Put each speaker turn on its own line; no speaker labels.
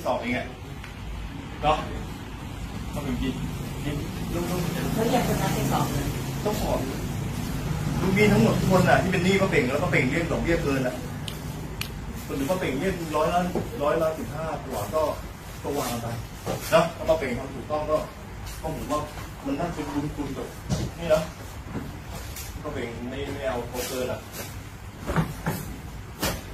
สอบเองไงเนาะทำจริงลุง
แล้วอยากจะนัดไปสอบเลย
ต้องสอบลุงมีทั้งหมดทุกคนน่ะที่เป็นหนี้ป้าเป่งแล้วป้าเป่งเรียกดอกเบี้ยเกินอ่ะคนหรือป้าเป่งเรียก100 ล้าน 15 กว่าก็วางไปนะถ้าป้าเป่งทำถูกต้องก็ผมว่ามันน่าจะบุญคุณแบบนี่นะป้าเป่งไม่เอาโคเกินอ่ะ